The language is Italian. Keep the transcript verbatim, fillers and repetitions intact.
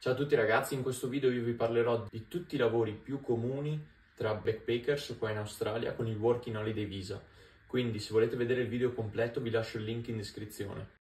Ciao a tutti ragazzi, in questo video io vi parlerò di tutti i lavori più comuni tra backpackers qua in Australia con il Working Holiday Visa. Quindi se volete vedere il video completo vi lascio il link in descrizione.